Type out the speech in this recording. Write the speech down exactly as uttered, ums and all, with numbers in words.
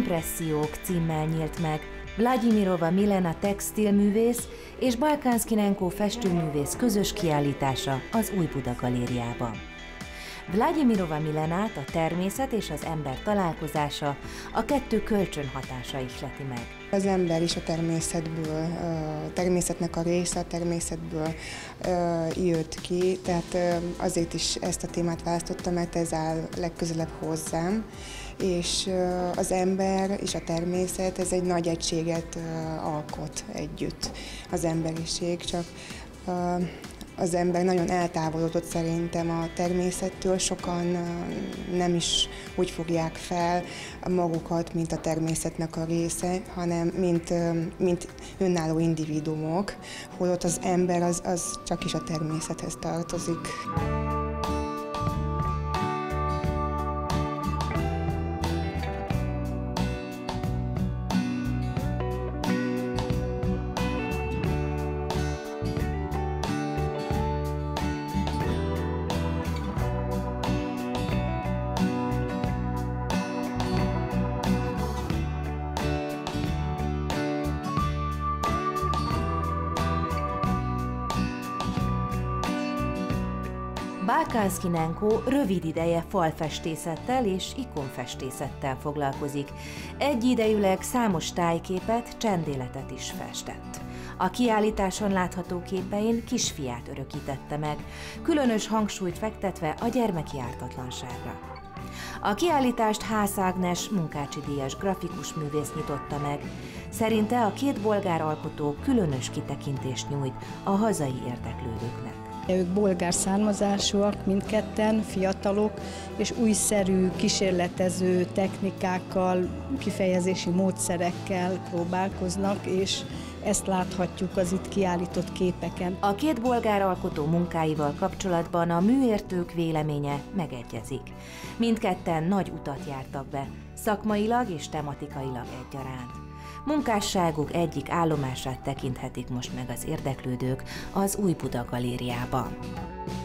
Impressziók címmel nyílt meg Vlagyimirova Milena textilművész és Balkánszkinenko festőművész közös kiállítása az Újbuda Galériában. Vlagyimirova Milenát a természet és az ember találkozása, a kettő kölcsönhatása ihleti meg. Az ember is a természetből, a természetnek a része, a természetből jött ki, tehát azért is ezt a témát választottam, mert ez áll legközelebb hozzám, és az ember és a természet, ez egy nagy egységet alkot együtt, az emberiség, csak az ember nagyon eltávolodott szerintem a természettől, sokan nem is úgy fogják fel magukat, mint a természetnek a része, hanem mint, mint önálló individuumok, holott az ember az, az csak is a természethez tartozik. Balkánszkinenko rövid ideje falfestészettel és ikonfestészettel foglalkozik. Egyidejűleg számos tájképet, csendéletet is festett. A kiállításon látható képein kisfiát örökítette meg, különös hangsúlyt fektetve a gyermeki ártatlanságra. A kiállítást Hász Ágnes munkácsi-díjas grafikus művész nyitotta meg. Szerinte a két bolgár alkotó különös kitekintést nyújt a hazai érdeklődőknek. Ők bolgár származásúak, mindketten fiatalok, és újszerű, kísérletező technikákkal, kifejezési módszerekkel próbálkoznak, és ezt láthatjuk az itt kiállított képeken. A két bolgár alkotó munkáival kapcsolatban a műértők véleménye megegyezik. Mindketten nagy utat jártak be, szakmailag és tematikailag egyaránt. Munkásságuk egyik állomását tekinthetik most meg az érdeklődők az Újbuda Galériában.